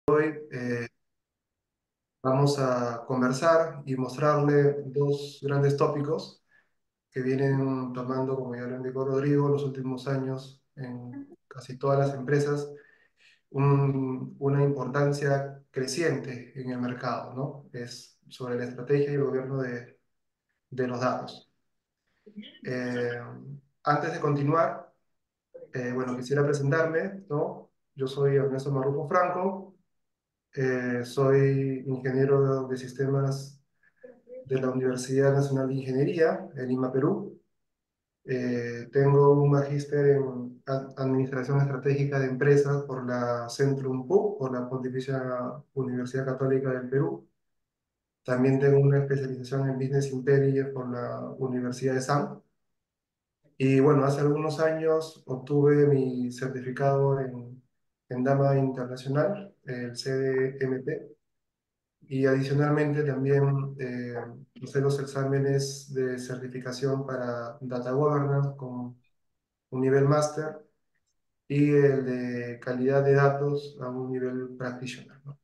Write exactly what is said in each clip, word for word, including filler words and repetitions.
Eh, Vamos a conversar y mostrarle dos grandes tópicos que vienen tomando, como ya lo indicó Rodrigo, los últimos años en casi todas las empresas, un- una importancia creciente en el mercado, ¿no? Es sobre la estrategia y el gobierno de, de los datos. Eh, Antes de continuar, eh, bueno, quisiera presentarme, ¿no? Yo soy Ernesto Marrufo Franco, eh, soy ingeniero de sistemas de la Universidad Nacional de Ingeniería en Lima, Perú. Eh, tengo un magíster en Ad- Administración Estratégica de Empresas por la Centrum P U C, por la Pontificia Universidad Católica del Perú. También tengo una especialización en Business Intelligence por la Universidad de S A M. Y bueno, hace algunos años obtuve mi certificado en, en Dama Internacional, el C D M P. Y adicionalmente también eh, hice los exámenes de certificación para Data Governance con un nivel máster y el de calidad de datos a un nivel practitioner, ¿no?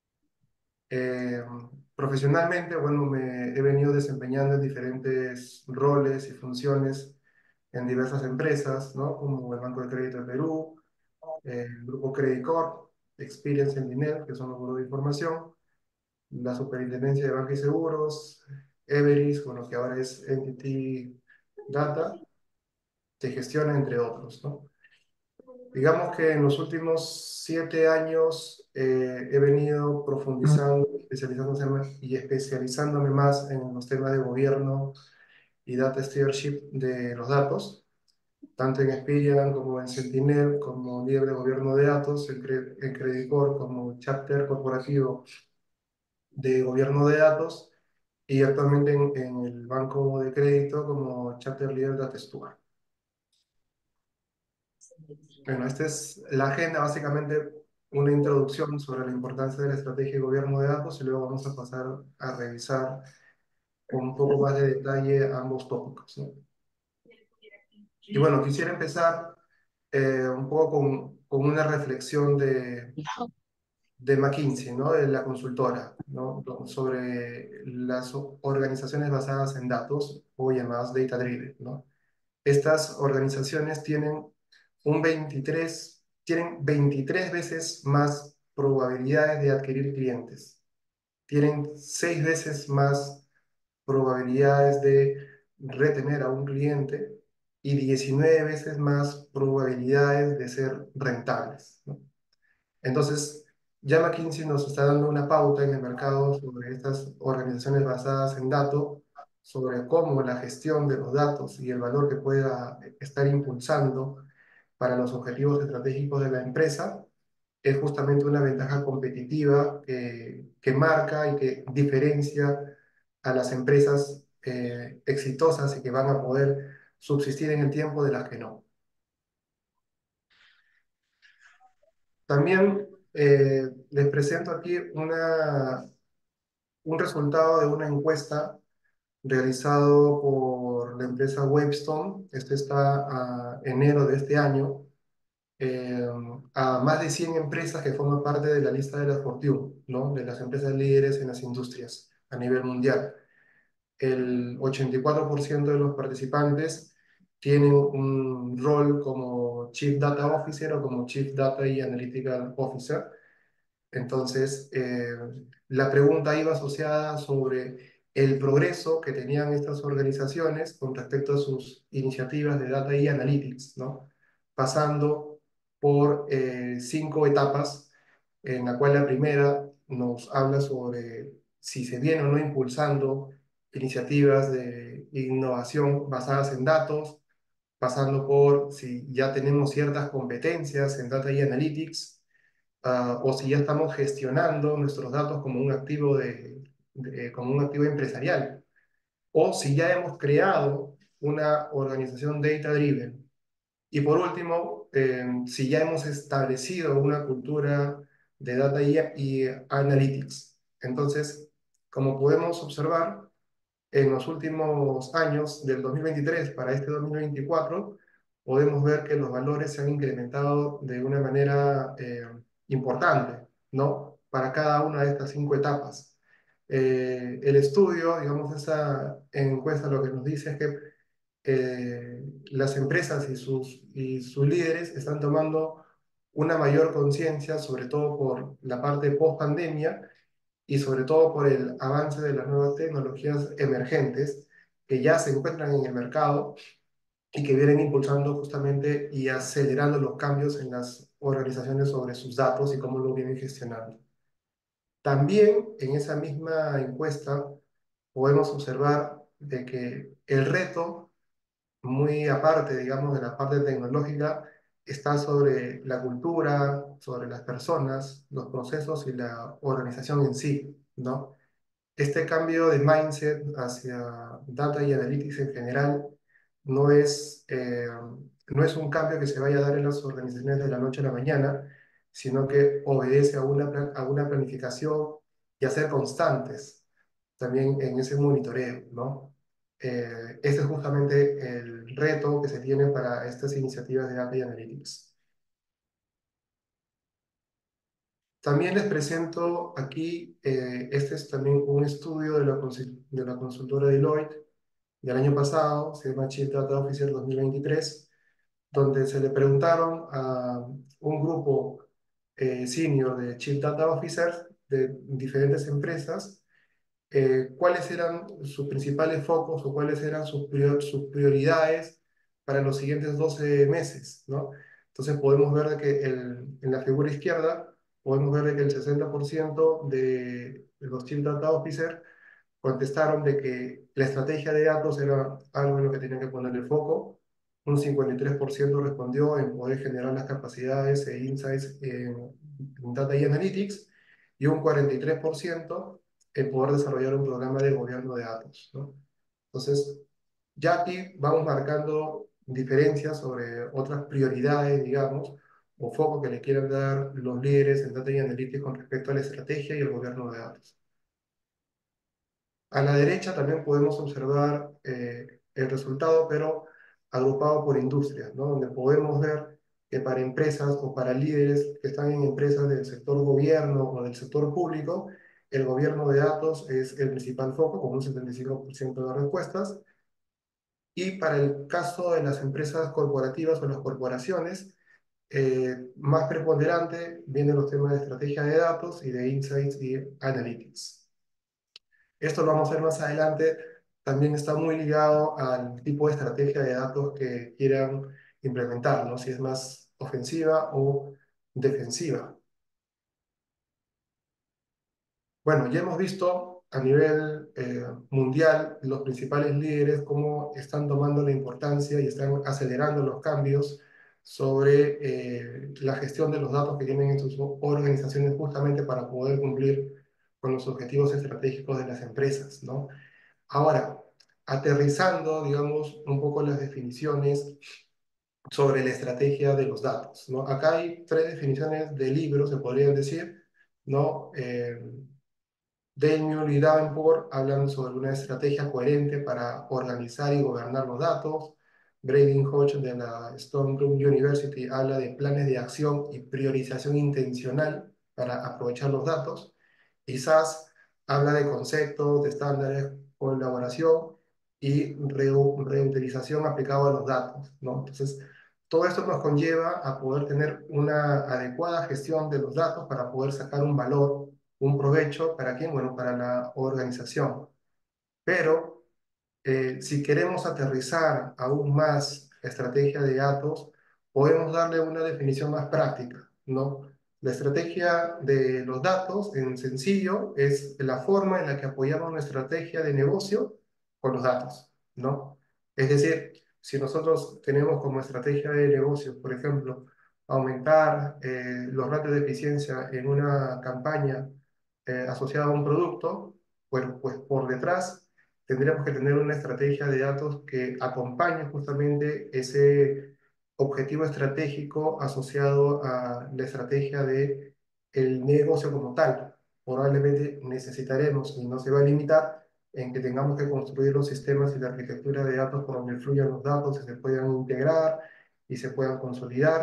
Eh, Profesionalmente, bueno, me he venido desempeñando en diferentes roles y funciones en diversas empresas, ¿no? Como el Banco de Crédito de Perú, el Grupo Credit Corp, Experience Sentinel, que son los buros de información, la Superintendencia de Banca y Seguros, Everis, bueno, que ahora es Entity Data, que gestiona, entre otros, ¿no? Digamos que en los últimos siete años eh, he venido profundizando, especializándome y especializándome más en los temas de gobierno y data stewardship de los datos, tanto en Experian como en Sentinel, como líder de gobierno de datos, en, Cre en Credit Corp como chapter corporativo de gobierno de datos, y actualmente en, en el banco de crédito como chapter leader de Atestua. Bueno, esta es la agenda, básicamente una introducción sobre la importancia de la estrategia de gobierno de datos, y luego vamos a pasar a revisar con un poco más de detalle ambos tópicos, ¿no? Y bueno, quisiera empezar eh, un poco con, con una reflexión de, de McKinsey, ¿no? De la consultora, ¿no? Sobre las organizaciones basadas en datos o llamadas data driven, ¿no? Estas organizaciones tienen un veintitrés, tienen veintitrés veces más probabilidades de adquirir clientes, tienen seis veces más probabilidades de retener a un cliente y diecinueve veces más probabilidades de ser rentables, ¿no? Entonces, ya McKinsey nos está dando una pauta en el mercado sobre estas organizaciones basadas en datos, sobre cómo la gestión de los datos y el valor que pueda estar impulsando para los objetivos estratégicos de la empresa es justamente una ventaja competitiva que, que marca y que diferencia a las empresas eh, exitosas y que van a poder subsistir en el tiempo de las que no. También eh, les presento aquí una, un resultado de una encuesta realizado por la empresa Wavestone. Este está a enero de este año, eh, a más de cien empresas que forman parte de la lista de las Fortune, ¿no? De las empresas líderes en las industrias a nivel mundial. El ochenta y cuatro por ciento de los participantes tienen un rol como Chief Data Officer o como Chief Data y Analytical Officer. Entonces, eh, la pregunta iba asociada sobre el progreso que tenían estas organizaciones con respecto a sus iniciativas de Data y Analytics, ¿no? Pasando por eh, cinco etapas, en la cual la primera nos habla sobre si se viene o no impulsando iniciativas de innovación basadas en datos, pasando por si ya tenemos ciertas competencias en Data y Analytics, uh, o si ya estamos gestionando nuestros datos como un activo, de, de, como un activo empresarial, o si ya hemos creado una organización data-driven. Y por último, eh, si ya hemos establecido una cultura de data y, y analytics. Entonces, como podemos observar, en los últimos años, del dos mil veintitrés para este dos mil veinticuatro, podemos ver que los valores se han incrementado de una manera eh, importante, ¿no? para cada una de estas cinco etapas. Eh, el estudio, digamos, esa encuesta lo que nos dice es que eh, las empresas y sus, y sus líderes están tomando una mayor conciencia, sobre todo por la parte post pandemia y sobre todo por el avance de las nuevas tecnologías emergentes que ya se encuentran en el mercado y que vienen impulsando justamente y acelerando los cambios en las organizaciones sobre sus datos y cómo lo vienen gestionando. También en esa misma encuesta podemos observar de que el reto, muy aparte, digamos, de la parte tecnológica, está sobre la cultura, sobre las personas, los procesos y la organización en sí, ¿no? Este cambio de mindset hacia data y analytics en general no es, eh, no es un cambio que se vaya a dar en las organizaciones de la noche a la mañana, sino que obedece a una, pla- a una planificación y a ser constantes también en ese monitoreo, ¿no? Eh, este es justamente el reto que se tiene para estas iniciativas de Data y Analytics. También les presento aquí, eh, este es también un estudio de la, consul- de la consultora Deloitte del año pasado, se llama Chief Data Officer dos mil veintitrés, donde se le preguntaron a un grupo eh, senior de Chief Data Officers de diferentes empresas eh, cuáles eran sus principales focos o cuáles eran sus, prior- sus prioridades para los siguientes doce meses, ¿no? Entonces podemos ver de que el- en la figura izquierda, podemos ver de que el sesenta por ciento de los Chief Data Officer contestaron de que la estrategia de datos era algo en lo que tenían que ponerle foco. Un cincuenta y tres por ciento respondió en poder generar las capacidades e insights en, en Data y Analytics y un cuarenta y tres por ciento en poder desarrollar un programa de gobierno de datos, ¿no? Entonces, ya aquí vamos marcando diferencias sobre otras prioridades, digamos, o foco que le quieran dar los líderes en Data y Analytics con respecto a la estrategia y el gobierno de datos. A la derecha también podemos observar eh, el resultado, pero agrupado por industrias, ¿no? Donde podemos ver que para empresas o para líderes que están en empresas del sector gobierno o del sector público, el gobierno de datos es el principal foco, con un setenta y cinco por ciento de las respuestas. Y para el caso de las empresas corporativas o las corporaciones, eh, más preponderante vienen los temas de estrategia de datos y de insights y analytics. Esto lo vamos a ver más adelante. También está muy ligado al tipo de estrategia de datos que quieran implementar, ¿no? Si es más ofensiva o defensiva. Bueno, ya hemos visto a nivel eh, mundial los principales líderes cómo están tomando la importancia y están acelerando los cambios sobre eh, la gestión de los datos que tienen en sus organizaciones justamente para poder cumplir con los objetivos estratégicos de las empresas, ¿no? Ahora, aterrizando, digamos, un poco las definiciones sobre la estrategia de los datos, ¿no? Acá hay tres definiciones de libros, se podrían decir, ¿no? Eh, Daniel y Davenport hablan sobre una estrategia coherente para organizar y gobernar los datos. Braden Hodge de la Stone Group University habla de planes de acción y priorización intencional para aprovechar los datos. Y S A S habla de conceptos, de estándares, colaboración y reu- reutilización aplicado a los datos, ¿no? Entonces, todo esto nos conlleva a poder tener una adecuada gestión de los datos para poder sacar un valor, un provecho, ¿para quién? Bueno, para la organización. Pero eh, si queremos aterrizar aún más la estrategia de datos, podemos darle una definición más práctica, ¿no? La estrategia de los datos, en sencillo, es la forma en la que apoyamos nuestra estrategia de negocio con los datos, ¿no? Es decir, si nosotros tenemos como estrategia de negocio, por ejemplo, aumentar eh, los ratios de eficiencia en una campaña eh, asociada a un producto, bueno, pues por detrás tendríamos que tener una estrategia de datos que acompañe justamente ese objetivo estratégico asociado a la estrategia de el negocio como tal. Probablemente necesitaremos, y no se va a limitar, en que tengamos que construir los sistemas y la arquitectura de datos por donde fluyan los datos y se puedan integrar y se puedan consolidar.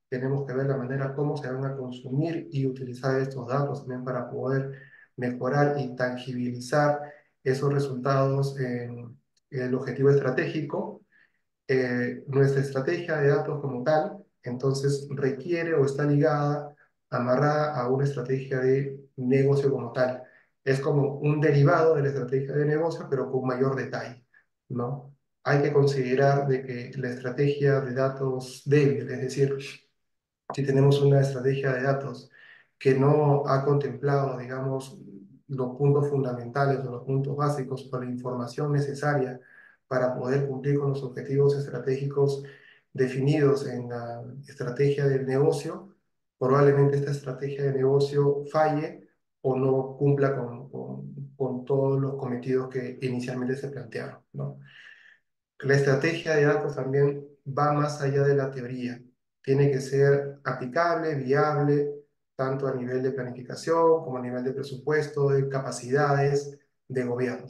tenemos que ver la manera como se van a consumir y utilizar estos datos también para poder mejorar y tangibilizar esos resultados en el objetivo estratégico. Eh, nuestra estrategia de datos como tal, entonces requiere o está ligada, amarrada a una estrategia de negocio como tal. Es como un derivado de la estrategia de negocio, pero con mayor detalle, ¿no? Hay que considerar de que la estrategia de datos débil, es decir, si tenemos una estrategia de datos que no ha contemplado, digamos, los puntos fundamentales o los puntos básicos o la información necesaria para poder cumplir con los objetivos estratégicos definidos en la estrategia del negocio, probablemente esta estrategia de negocio falle o no cumpla con, con, con todos los cometidos que inicialmente se plantearon, ¿no? La estrategia de datos también va más allá de la teoría. Tiene que ser aplicable, viable, tanto a nivel de planificación como a nivel de presupuesto, de capacidades de gobierno.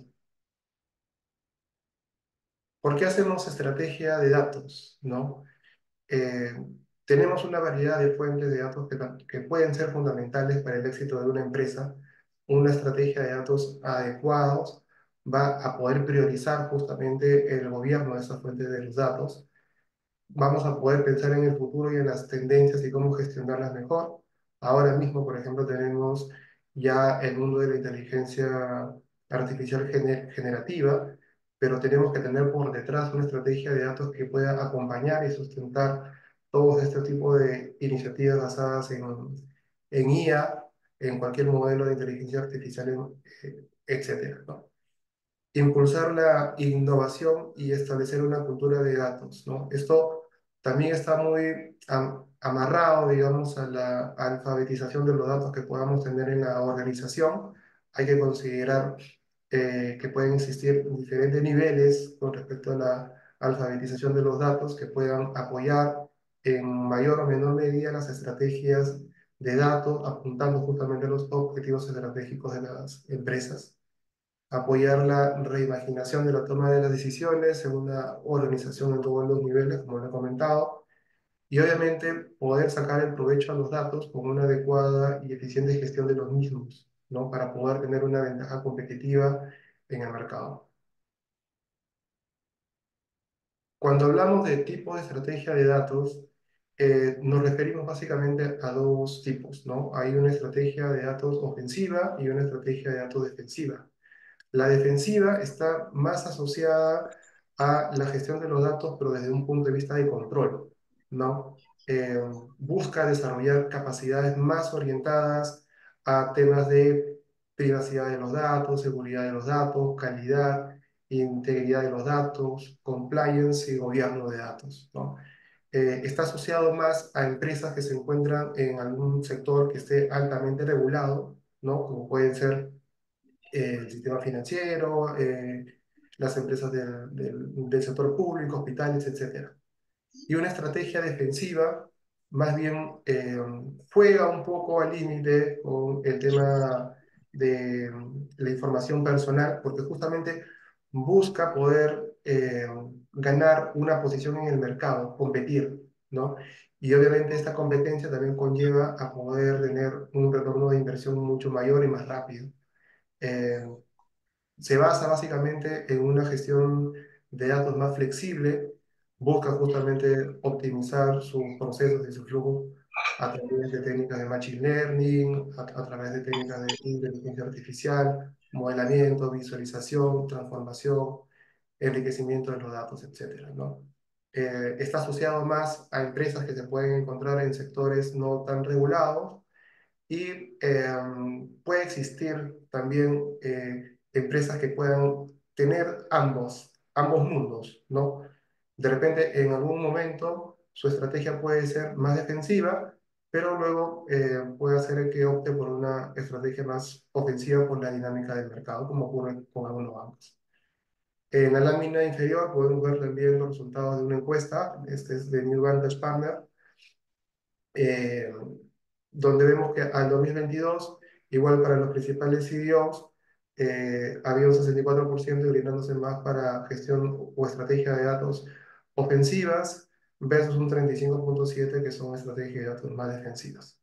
¿Por qué hacemos estrategia de datos? ¿No? Eh, tenemos una variedad de fuentes de datos que, que pueden ser fundamentales para el éxito de una empresa. Una estrategia de datos adecuados va a poder priorizar justamente el gobierno de esas fuentes de los datos. Vamos a poder pensar en el futuro y en las tendencias y cómo gestionarlas mejor. Ahora mismo, por ejemplo, tenemos ya el mundo de la inteligencia artificial gener- generativa, pero tenemos que tener por detrás una estrategia de datos que pueda acompañar y sustentar todos este tipo de iniciativas basadas en, en I A, en cualquier modelo de inteligencia artificial, eh, etcétera, ¿no? Impulsar la innovación y establecer una cultura de datos, ¿no? Esto también está muy am- amarrado, digamos, a la alfabetización de los datos que podamos tener en la organización. Hay que considerar eh, que pueden existir diferentes niveles con respecto a la alfabetización de los datos que puedan apoyar en mayor o menor medida las estrategias de datos, apuntando justamente a los objetivos estratégicos de las empresas. Apoyar la reimaginación de la toma de las decisiones en una organización en todos los niveles, como lo he comentado, y obviamente poder sacar el provecho a los datos con una adecuada y eficiente gestión de los mismos, ¿no? Para poder tener una ventaja competitiva en el mercado. Cuando hablamos de tipo de estrategia de datos, eh, nos referimos básicamente a dos tipos, ¿no? Hay una estrategia de datos ofensiva y una estrategia de datos defensiva. La defensiva está más asociada a la gestión de los datos, pero desde un punto de vista de control, ¿no? Eh, busca desarrollar capacidades más orientadas a temas de privacidad de los datos, seguridad de los datos, calidad, integridad de los datos, compliance y gobierno de datos, ¿no? Eh, está asociado más a empresas que se encuentran en algún sector que esté altamente regulado, ¿no? Como pueden ser eh, el sistema financiero, eh, las empresas del, del, del sector público, hospitales, etcétera. Y una estrategia defensiva más bien eh, juega un poco al límite con el tema de mm, la información personal, porque justamente busca poder eh, ganar una posición en el mercado, competir, ¿no? Y obviamente esta competencia también conlleva a poder tener un retorno de inversión mucho mayor y más rápido. Eh, Se basa básicamente en una gestión de datos más flexible, busca justamente optimizar sus procesos y su flujo a través de técnicas de machine learning, a, a través de técnicas de inteligencia artificial, modelamiento, visualización, transformación, enriquecimiento de los datos, etcétera, ¿no? Eh, está asociado más a empresas que se pueden encontrar en sectores no tan regulados y eh, puede existir también eh, empresas que puedan tener ambos, ambos mundos, ¿no? De repente, en algún momento, su estrategia puede ser más defensiva, pero luego eh, puede hacer que opte por una estrategia más ofensiva por la dinámica del mercado, como ocurre con algunos bancos. En la lámina inferior podemos ver también los resultados de una encuesta, este es de New Vantage Partner, eh, donde vemos que al dos mil veintidós, igual para los principales C D Os, eh, había un sesenta y cuatro por ciento inclinándose más para gestión o estrategia de datos ofensivas, versus un treinta y cinco punto siete por ciento que son estrategias de datos más defensivas.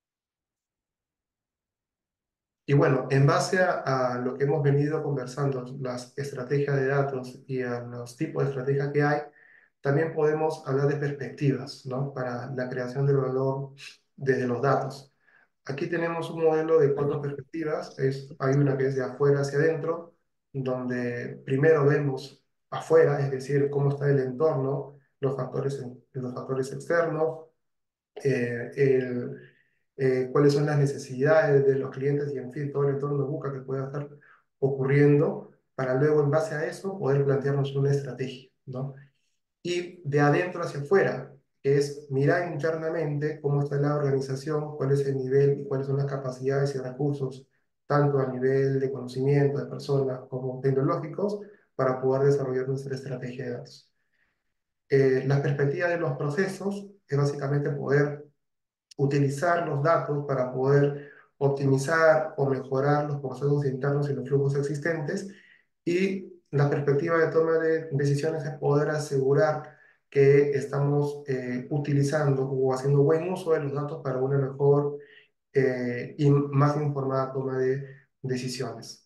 Y bueno, en base a, a lo que hemos venido conversando, las estrategias de datos y a los tipos de estrategias que hay, también podemos hablar de perspectivas, ¿no? Para la creación del valor desde los datos. Aquí tenemos un modelo de cuatro perspectivas. Es, hay una que es de afuera hacia adentro, donde primero vemos afuera, es decir, cómo está el entorno, los factores, los factores externos, eh, el, eh, cuáles son las necesidades de los clientes y, en fin, todo el entorno de busca que pueda estar ocurriendo, para luego, en base a eso, poder plantearnos una estrategia, ¿no? Y de adentro hacia afuera, es mirar internamente cómo está la organización, cuál es el nivel y cuáles son las capacidades y recursos, tanto a nivel de conocimiento de personas como tecnológicos, para poder desarrollar nuestra estrategia de datos. Eh, la perspectiva de los procesos es básicamente poder utilizar los datos para poder optimizar o mejorar los procesos internos y los flujos existentes. Y la perspectiva de toma de decisiones es poder asegurar que estamos eh, utilizando o haciendo buen uso de los datos para una mejor eh, y más informada toma de decisiones.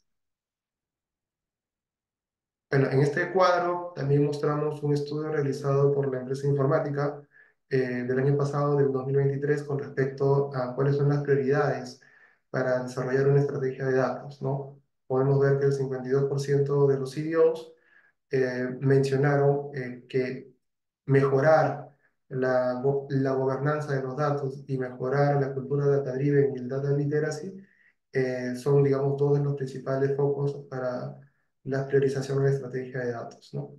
Bueno, en este cuadro también mostramos un estudio realizado por la empresa informática eh, del año pasado, del dos mil veintitrés, con respecto a cuáles son las prioridades para desarrollar una estrategia de datos, ¿no? Podemos ver que el cincuenta y dos por ciento de los C E Os eh, mencionaron eh, que mejorar la, go- la gobernanza de los datos y mejorar la cultura data-driven y el data literacy eh, son, digamos, dos de los principales focos para la priorización de la estrategia de datos, ¿no?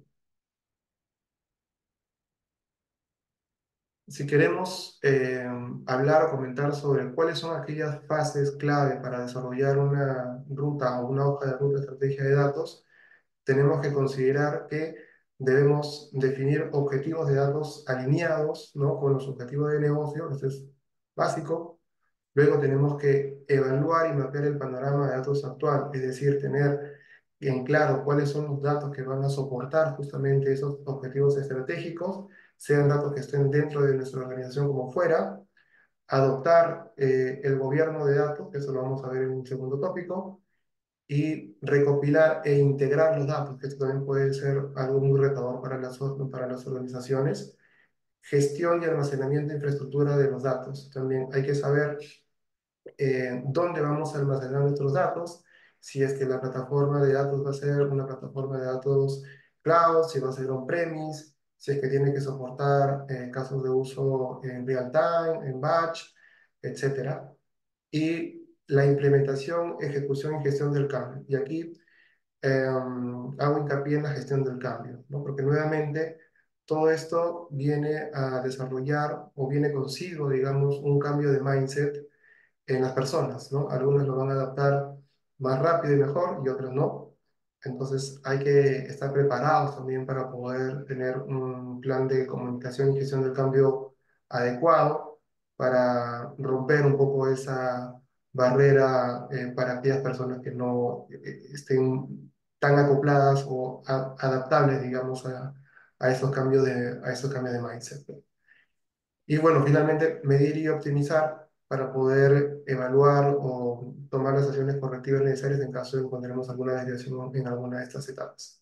Si queremos eh, hablar o comentar sobre cuáles son aquellas fases clave para desarrollar una ruta o una hoja de ruta de estrategia de datos, tenemos que considerar que debemos definir objetivos de datos alineados, ¿no? Con los objetivos de negocio, eso es básico. Luego tenemos que evaluar y mapear el panorama de datos actual, es decir, tener en claro cuáles son los datos que van a soportar justamente esos objetivos estratégicos, sean datos que estén dentro de nuestra organización como fuera, adoptar eh, el gobierno de datos, que eso lo vamos a ver en un segundo tópico, y recopilar e integrar los datos, que esto también puede ser algo muy retador para las, para las organizaciones. Gestión y almacenamiento de infraestructura de los datos. También hay que saber eh, dónde vamos a almacenar nuestros datos, si es que la plataforma de datos va a ser una plataforma de datos cloud, si va a ser on-premise, si es que tiene que soportar eh, casos de uso en real time, en batch, etcétera. Y la implementación, ejecución y gestión del cambio. Y aquí eh, hago hincapié en la gestión del cambio, ¿no? Porque nuevamente todo esto viene a desarrollar o viene consigo, digamos, un cambio de mindset en las personas, ¿no? Algunos lo van a adaptar más rápido y mejor y otros no. Entonces hay que estar preparados también para poder tener un plan de comunicación y gestión del cambio adecuado para romper un poco esa barrera eh, para aquellas personas que no eh, estén tan acopladas o a- adaptables, digamos, a, a esos cambios de, a esos cambios de mindset. Y bueno, finalmente medir y optimizar para poder evaluar o tomar las acciones correctivas necesarias en caso de encontremos alguna desviación en alguna de estas etapas.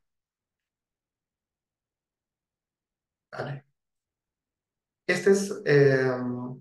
Vale. Esta es eh,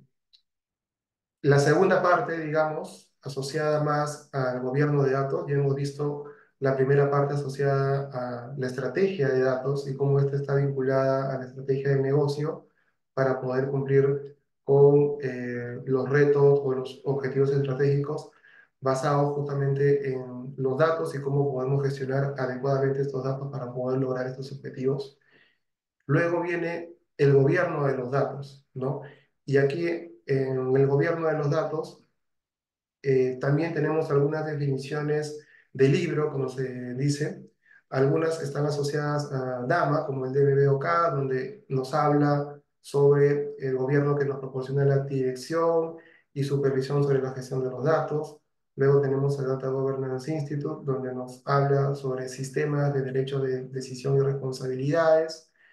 la segunda parte, digamos, asociada más al gobierno de datos. Ya hemos visto la primera parte asociada a la estrategia de datos y cómo esta está vinculada a la estrategia de negocio para poder cumplir con eh, los retos o los objetivos estratégicos basados justamente en los datos y cómo podemos gestionar adecuadamente estos datos para poder lograr estos objetivos. Luego viene el gobierno de los datos, ¿no? Y aquí en el gobierno de los datos eh, también tenemos algunas definiciones de libro, como se dice. Algunas están asociadas a DAMA, como el D B B O K, donde nos habla sobre el gobierno que nos proporciona la dirección y supervisión sobre la gestión de los datos. Luego tenemos el Data Governance Institute, donde nos habla sobre sistemas de derecho de decisión y responsabilidades.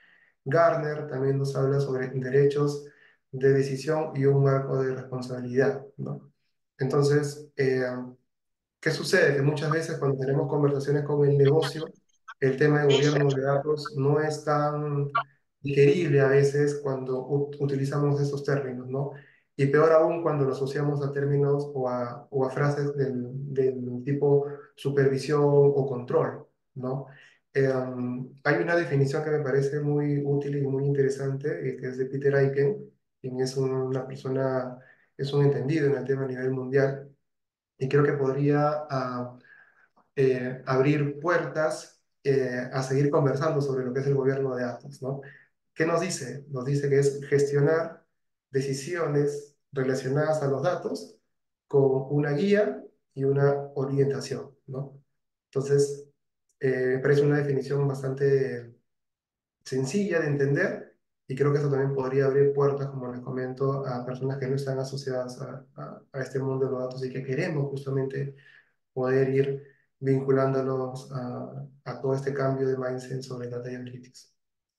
Garner también nos habla sobre derechos de decisión y un marco de responsabilidad, ¿no? Entonces, eh, ¿qué sucede? Que muchas veces cuando tenemos conversaciones con el negocio, el tema de gobierno de datos no es tan digerible a veces cuando u- utilizamos esos términos, ¿no? Y peor aún cuando lo asociamos a términos o a, o a frases del, del tipo supervisión o control, ¿no? Eh, um, hay una definición que me parece muy útil y muy interesante, eh, que es de Peter Eichen, quien es una persona, es un entendido en el tema a nivel mundial y creo que podría ah, eh, abrir puertas eh, a seguir conversando sobre lo que es el gobierno de datos, ¿no? ¿Qué nos dice? Nos dice que es gestionar decisiones relacionadas a los datos con una guía y una orientación, ¿no? Entonces, eh, me parece una definición bastante sencilla de entender y creo que eso también podría abrir puertas, como les comento, a personas que no están asociadas a, a, a este mundo de los datos y que queremos justamente poder ir vinculándolos a, a todo este cambio de mindset sobre Data Analytics.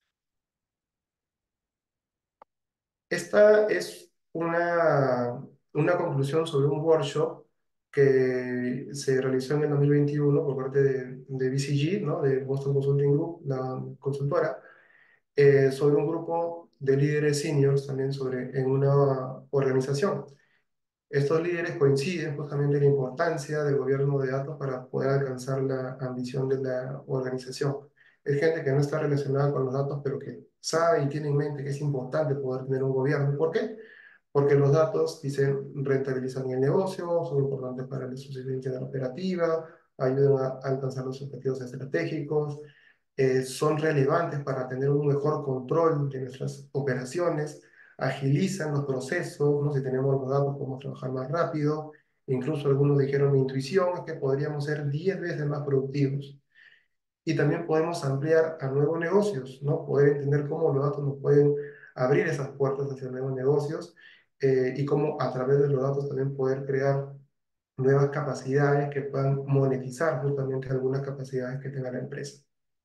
Esta es una, una conclusión sobre un workshop que se realizó en el dos mil veintiuno por parte de, de B C G, ¿no? De Boston Consulting Group, la consultora, eh, sobre un grupo de líderes seniors también sobre, en una organización. Estos líderes coinciden justamente en la importancia del gobierno de datos para poder alcanzar la ambición de la organización. Es gente que no está relacionada con los datos, pero que sabe y tiene en mente que es importante poder tener un gobierno. ¿Por qué? Porque los datos, dicen, rentabilizan el negocio, son importantes para la subsistencia de la operativa, ayudan a alcanzar los objetivos estratégicos, eh, son relevantes para tener un mejor control de nuestras operaciones, agilizan los procesos, ¿no? Si tenemos los datos podemos trabajar más rápido, incluso algunos dijeron mi intuición es que podríamos ser diez veces más productivos. Y también podemos ampliar a nuevos negocios, ¿no? Poder entender cómo los datos nos pueden abrir esas puertas hacia nuevos negocios eh, y cómo a través de los datos también poder crear nuevas capacidades que puedan monetizar justamente algunas capacidades que tenga la empresa.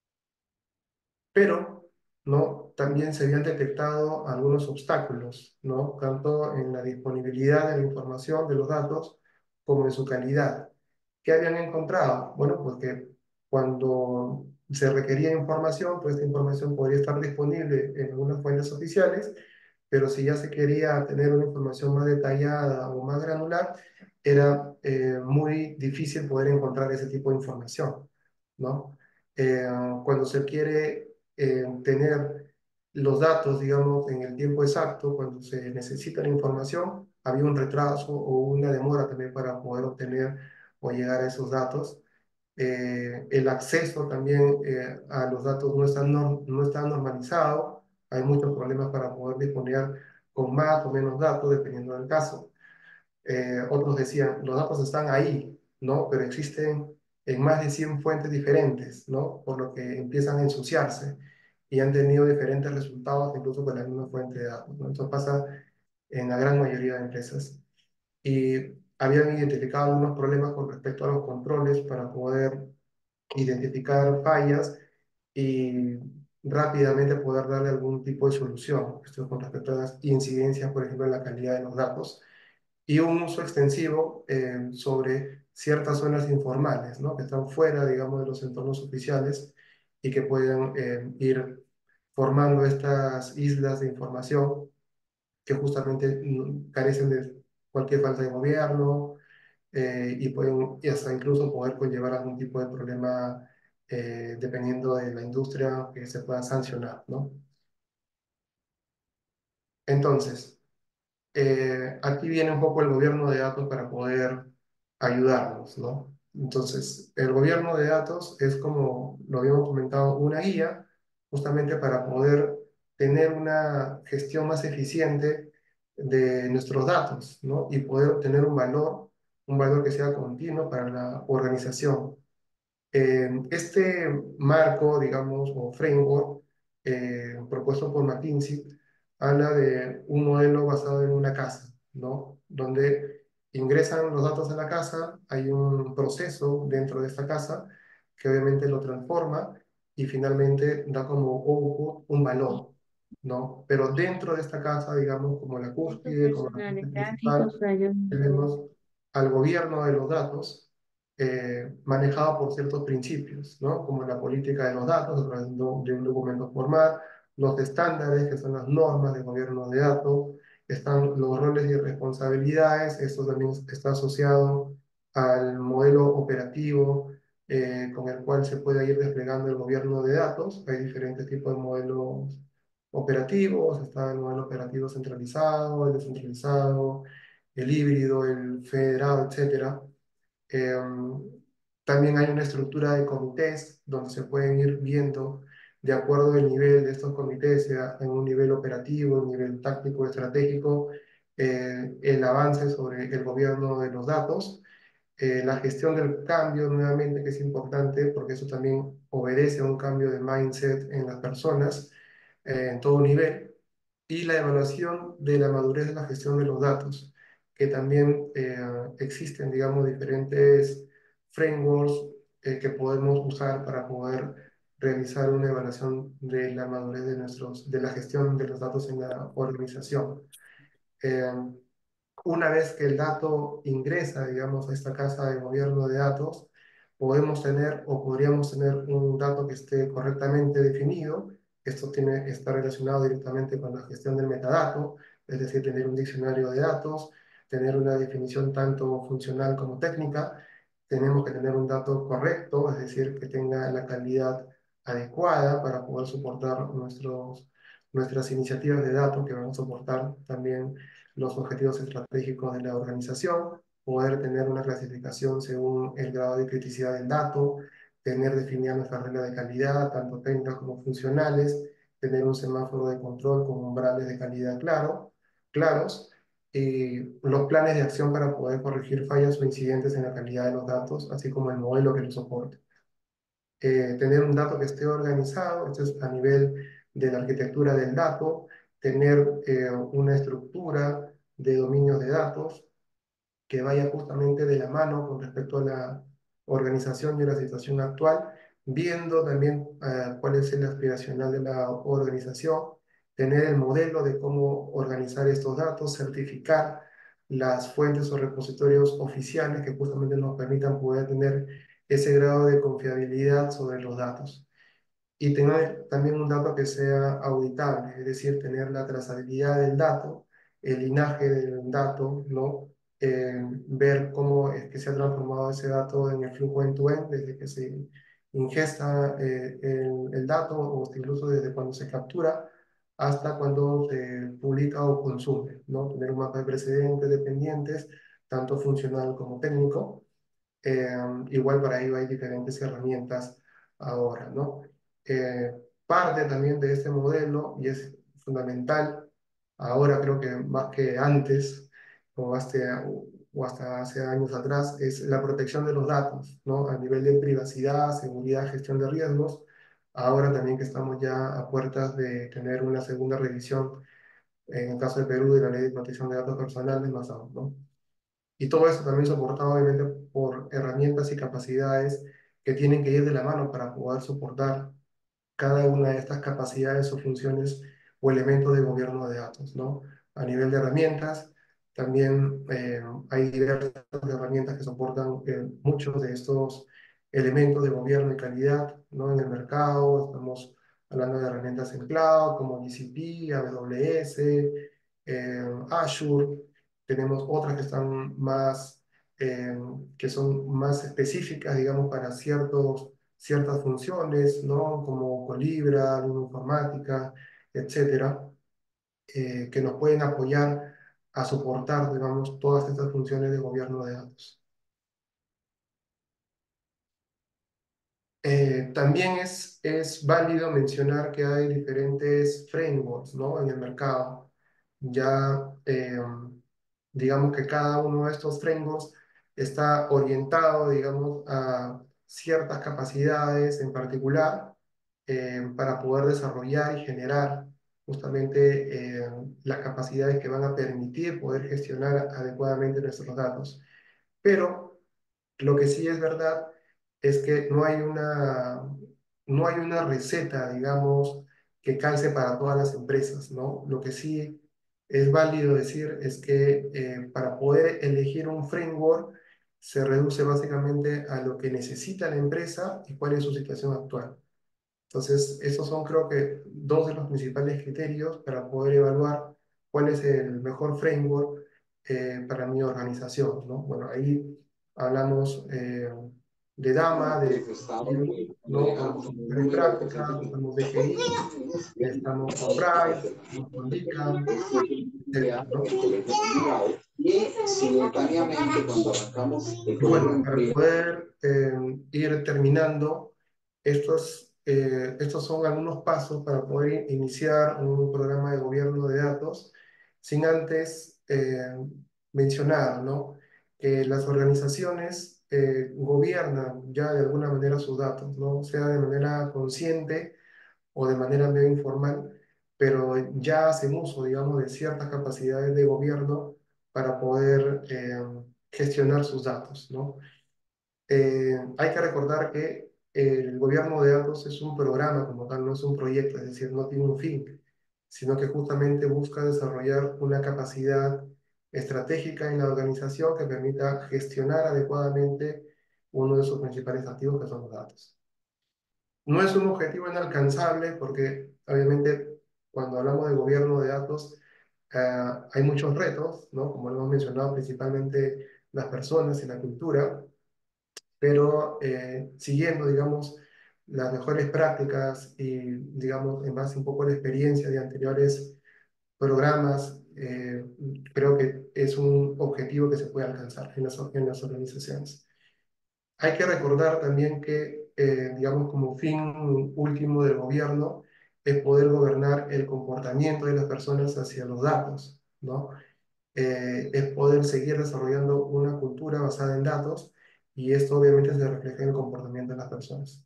Pero ¿no? También se habían detectado algunos obstáculos, ¿no? Tanto en la disponibilidad de la información, de los datos, como en su calidad. ¿Qué habían encontrado? Bueno, pues que cuando se requería información, pues esta información podría estar disponible en algunas fuentes oficiales, pero si ya se quería tener una información más detallada o más granular, era eh, muy difícil poder encontrar ese tipo de información, ¿no? Eh, cuando se quiere eh, tener los datos, digamos, en el tiempo exacto, cuando se necesita la información, había un retraso o una demora también para poder obtener o llegar a esos datos. Eh, el acceso también eh, a los datos no está, no, no está normalizado, hay muchos problemas para poder disponer con más o menos datos, dependiendo del caso. Eh, otros decían, los datos están ahí, ¿no? Pero existen en más de cien fuentes diferentes, ¿no? Por lo que empiezan a ensuciarse y han tenido diferentes resultados incluso con la misma fuente de datos, ¿no? Eso pasa en la gran mayoría de empresas. Y habían identificado algunos problemas con respecto a los controles para poder identificar fallas y rápidamente poder darle algún tipo de solución. Esto con respecto a las incidencias, por ejemplo, en la calidad de los datos y un uso extensivo eh, sobre ciertas zonas informales, ¿no? Que están fuera, digamos, de los entornos oficiales y que pueden eh, ir formando estas islas de información que justamente mm, carecen de cualquier falta de gobierno eh, y pueden y hasta incluso poder conllevar algún tipo de problema eh, dependiendo de la industria que se pueda sancionar, ¿no? Entonces, eh, aquí viene un poco el gobierno de datos para poder ayudarnos, ¿no? Entonces, el gobierno de datos es como lo habíamos comentado, una guía justamente para poder tener una gestión más eficiente de nuestros datos, ¿no? Y poder obtener un valor, un valor que sea continuo para la organización. Eh, este marco, digamos, o framework eh, propuesto por McKinsey habla de un modelo basado en una casa, ¿no? Donde ingresan los datos de la casa, hay un proceso dentro de esta casa que obviamente lo transforma y finalmente da como output un valor. ¿no? Pero dentro de esta casa, digamos, como la Datos cúspide, como la parte personales, gráficos, principal, rayos. tenemos al gobierno de los datos eh, manejado por ciertos principios, ¿no? Como la política de los datos a través de un de un documento formal, los estándares, que son las normas de gobierno de datos, están los roles y responsabilidades, esto también está asociado al modelo operativo eh, con el cual se puede ir desplegando el gobierno de datos. Hay diferentes tipos de modelos operativos, está el modelo operativo centralizado, el descentralizado, el híbrido, el federado, etcétera. Eh, También hay una estructura de comités donde se pueden ir viendo, de acuerdo al nivel de estos comités, sea en un nivel operativo, un nivel táctico, estratégico, eh, el avance sobre el gobierno de los datos, eh, la gestión del cambio, nuevamente, que es importante porque eso también obedece a un cambio de mindset en las personas eh, en todo nivel, y la evaluación de la madurez de la gestión de los datos, que también eh, existen, digamos, diferentes frameworks eh, que podemos usar para poder realizar una evaluación de la madurez de, nuestros, de la gestión de los datos en la organización. Eh, una vez que el dato ingresa, digamos, a esta casa de gobierno de datos, podemos tener o podríamos tener un dato que esté correctamente definido. Esto tiene, está relacionado directamente con la gestión del metadato, es decir, tener un diccionario de datos, tener una definición tanto funcional como técnica. Tenemos que tener un dato correcto, es decir, que tenga la calidad adecuada para poder soportar nuestros, nuestras iniciativas de datos que van a soportar también los objetivos estratégicos de la organización, poder tener una clasificación según el grado de criticidad del dato, tener definida nuestra regla de calidad, tanto técnicas como funcionales, tener un semáforo de control con umbrales de calidad claro, claros, y los planes de acción para poder corregir fallas o incidentes en la calidad de los datos, así como el modelo que los soporte. Eh, tener un dato que esté organizado, esto es a nivel de la arquitectura del dato, tener eh, una estructura de dominios de datos que vaya justamente de la mano con respecto a la organización y la situación actual, viendo también eh, cuál es el aspiracional de la organización, tener el modelo de cómo organizar estos datos, certificar las fuentes o repositorios oficiales que justamente nos permitan poder tener ese grado de confiabilidad sobre los datos. Y tener también un dato que sea auditable, es decir, tener la trazabilidad del dato, el linaje del dato, ¿no? Eh, ver cómo es que se ha transformado ese dato en el flujo end-to-end, desde que se ingesta eh, el, el dato o incluso desde cuando se captura hasta cuando se publica o consume, ¿no? Tener un mapa de precedentes dependientes, tanto funcional como técnico. Eh, Igual para ello hay diferentes herramientas ahora, ¿no? Eh, Parte también de este modelo, y es fundamental, ahora creo que más que antes, o hasta, o hasta hace años atrás, es la protección de los datos, ¿no? A nivel de privacidad, seguridad, gestión de riesgos. Ahora también que estamos ya a puertas de tener una segunda revisión, en el caso de Perú, de la Ley de Protección de Datos Personales, más aún, ¿no? Y todo eso también soportado obviamente por herramientas y capacidades que tienen que ir de la mano para poder soportar cada una de estas capacidades o funciones o elementos de gobierno de datos, ¿no? A nivel de herramientas, también eh, hay diversas herramientas que soportan eh, muchos de estos elementos de gobierno y calidad, ¿no? En el mercado, estamos hablando de herramientas en cloud como G C P, A W S, eh, Azure. Tenemos otras que están más, eh, que son más específicas, digamos, para ciertos ciertas funciones, ¿no? Como Colibra, Luna Informática, etcétera, eh, que nos pueden apoyar a soportar, digamos, todas estas funciones de gobierno de datos. Eh, también es, es válido mencionar que hay diferentes frameworks, ¿no? En el mercado. Ya, eh, digamos que cada uno de estos frameworks está orientado, digamos, a ciertas capacidades en particular eh, para poder desarrollar y generar justamente eh, las capacidades que van a permitir poder gestionar adecuadamente nuestros datos. Pero lo que sí es verdad es que no hay una, no hay una receta, digamos, que calce para todas las empresas, ¿no? Lo que sí es válido decir es que eh, para poder elegir un framework se reduce básicamente a lo que necesita la empresa y cuál es su situación actual. Entonces, esos son creo que dos de los principales criterios para poder evaluar cuál es el mejor framework eh, para mi organización, ¿no? Bueno, ahí hablamos eh, de DAMA, de Manifestado que Lean, cuando ¿no? Con llegamos a sus un mejores número de prácticas, pacientes estamos de G I, estamos con RISE, estamos con DICAM, etcétera, ¿no? y simultáneamente cuando arrancamos el Y bueno, colegio para poder eh, ir terminando, estos, eh, estos son algunos pasos para poder iniciar un programa de gobierno de datos, sin antes eh, mencionar, ¿no? que las organizaciones eh, gobiernan ya de alguna manera sus datos, ¿no? Sea de manera consciente o de manera medio informal, pero ya hacen uso, digamos, de ciertas capacidades de gobierno para poder eh, gestionar sus datos, ¿no? Eh, hay que recordar que el gobierno de datos es un programa como tal, no es un proyecto, es decir, no tiene un fin, sino que justamente busca desarrollar una capacidad estratégica en la organización que permita gestionar adecuadamente uno de sus principales activos, que son los datos. No es un objetivo inalcanzable porque obviamente cuando hablamos de gobierno de datos eh, hay muchos retos, ¿no? Como lo hemos mencionado, principalmente las personas y la cultura, pero eh, siguiendo, digamos, las mejores prácticas y, digamos, en base un poco a la experiencia de anteriores programas, eh, creo que es un objetivo que se puede alcanzar en las, en las organizaciones. Hay que recordar también que, eh, digamos, como fin último del gobierno es poder gobernar el comportamiento de las personas hacia los datos, ¿no? Eh, es poder seguir desarrollando una cultura basada en datos y esto obviamente se refleja en el comportamiento de las personas.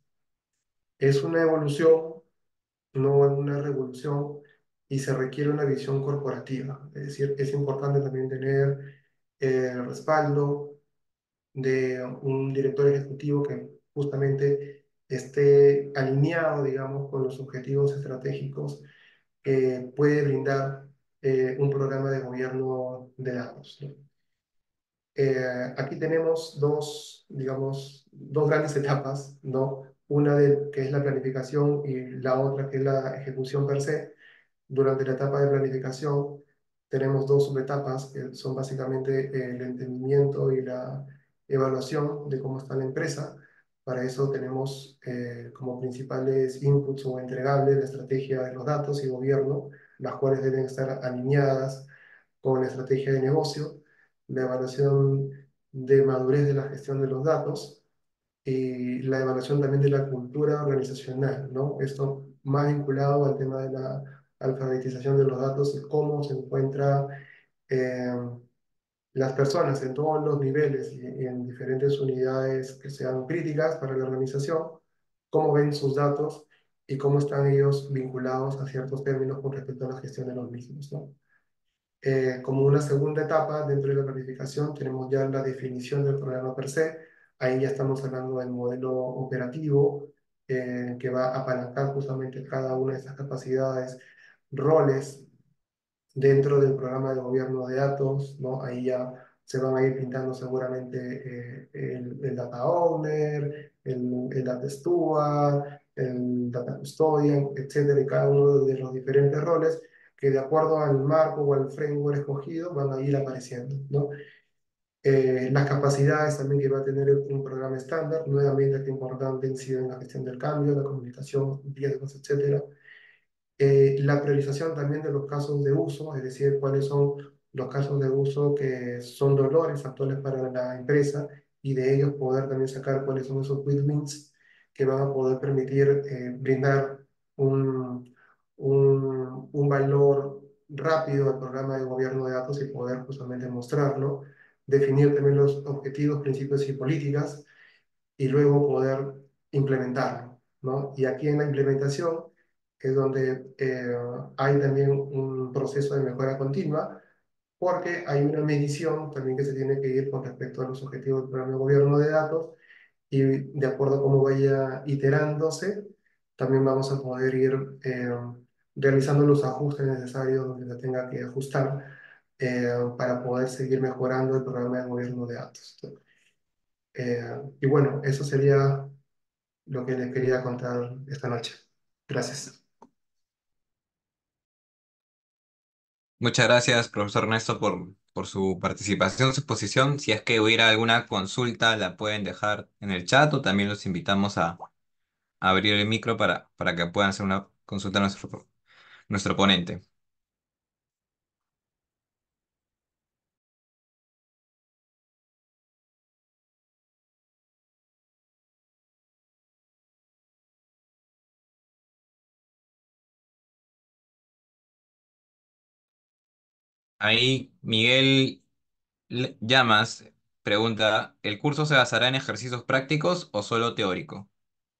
Es una evolución, no es una revolución y se requiere una visión corporativa. Es decir, es importante también tener eh, el respaldo de un director ejecutivo que justamente esté alineado, digamos, con los objetivos estratégicos que puede brindar eh, un programa de gobierno de datos, ¿no? Eh, aquí tenemos dos, digamos, dos grandes etapas, ¿no? Una de, que es la planificación y la otra que es la ejecución per se. Durante la etapa de planificación tenemos dos subetapas que son básicamente el entendimiento y la evaluación de cómo está la empresa. Para eso tenemos eh, como principales inputs o entregables la estrategia de los datos y gobierno, las cuales deben estar alineadas con la estrategia de negocio, la evaluación de madurez de la gestión de los datos y la evaluación también de la cultura organizacional, ¿no? Esto más vinculado al tema de la alfabetización de los datos y cómo se encuentra eh, las personas en todos los niveles y, y en diferentes unidades que sean críticas para la organización, cómo ven sus datos y cómo están ellos vinculados a ciertos términos con respecto a la gestión de los mismos, ¿no? Eh, como una segunda etapa dentro de la planificación tenemos ya la definición del programa per se. Ahí ya estamos hablando del modelo operativo eh, que va a apalancar justamente cada una de esas capacidades, roles dentro del programa de gobierno de datos, ¿no? Ahí ya se van a ir pintando seguramente eh, el, el data owner, el, el data steward, el data custodian, etcétera, y cada uno de los diferentes roles que de acuerdo al marco o al framework escogido van a ir apareciendo, ¿no? Eh, las capacidades también que va a tener un programa estándar, nuevamente que importante incide en la gestión del cambio, la comunicación, riesgos, etcétera. Eh, la priorización también de los casos de uso, es decir, cuáles son los casos de uso que son dolores actuales para la empresa y de ellos poder también sacar cuáles son esos quick wins que van a poder permitir eh, brindar un, un, un valor rápido al programa de gobierno de datos y poder justamente mostrarlo, definir también los objetivos, principios y políticas y luego poder implementarlo, ¿no? Y aquí en la implementación es donde eh, hay también un proceso de mejora continua, porque hay una medición también que se tiene que ir con respecto a los objetivos del programa de gobierno de datos y de acuerdo a cómo vaya iterándose, también vamos a poder ir eh, realizando los ajustes necesarios donde se tenga que ajustar eh, para poder seguir mejorando el programa de gobierno de datos. Eh, y bueno, eso sería lo que les quería contar esta noche. Gracias. Muchas gracias, profesor Ernesto, por, por su participación, su exposición. Si es que hubiera alguna consulta, la pueden dejar en el chat o también los invitamos a, a abrir el micro para, para que puedan hacer una consulta a nuestro, nuestro ponente. Ahí Miguel Le- Llamas pregunta, ¿el curso se basará en ejercicios prácticos o solo teórico?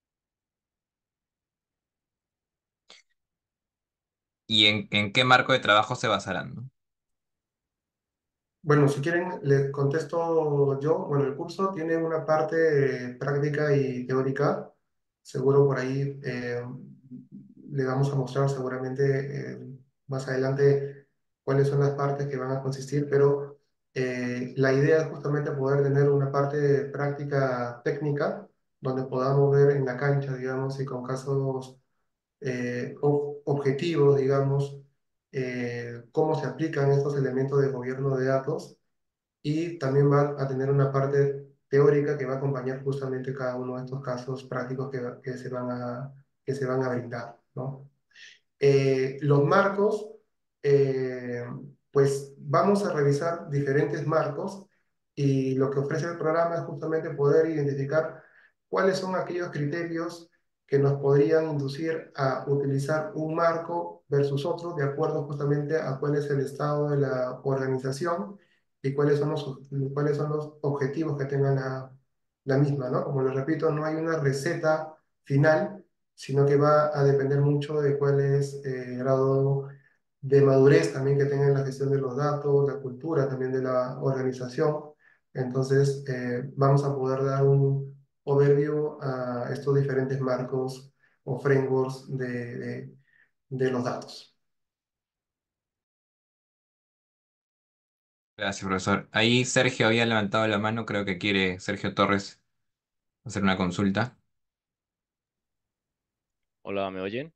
¿Y en, en qué marco de trabajo se basarán, no? Bueno, si quieren, les contesto yo. Bueno, el curso tiene una parte eh, práctica y teórica. Seguro por ahí eh, le vamos a mostrar seguramente eh, más adelante cuáles son las partes que van a consistir, pero eh, la idea es justamente poder tener una parte práctica técnica donde podamos ver en la cancha, digamos, y con casos eh, ob- objetivos, digamos, eh, cómo se aplican estos elementos de gobierno de datos y también va a tener una parte teórica que va a acompañar justamente cada uno de estos casos prácticos que, que se van a, que se van a brindar, ¿no? Eh, los marcos, eh, pues vamos a revisar diferentes marcos y lo que ofrece el programa es justamente poder identificar cuáles son aquellos criterios que nos podrían inducir a utilizar un marco versus otro de acuerdo justamente a cuál es el estado de la organización y cuáles son los, cuáles son los objetivos que tengan la, la misma, ¿no? Como les repito, no hay una receta final sino que va a depender mucho de cuál es eh, el grado de madurez también que tenga en la gestión de los datos, la cultura también de la organización. Entonces, eh, vamos a poder dar un overview a estos diferentes marcos o frameworks de, de, de los datos. Gracias, profesor. Ahí Sergio había levantado la mano, creo que quiere Sergio Torres hacer una consulta. Hola, ¿me oyen?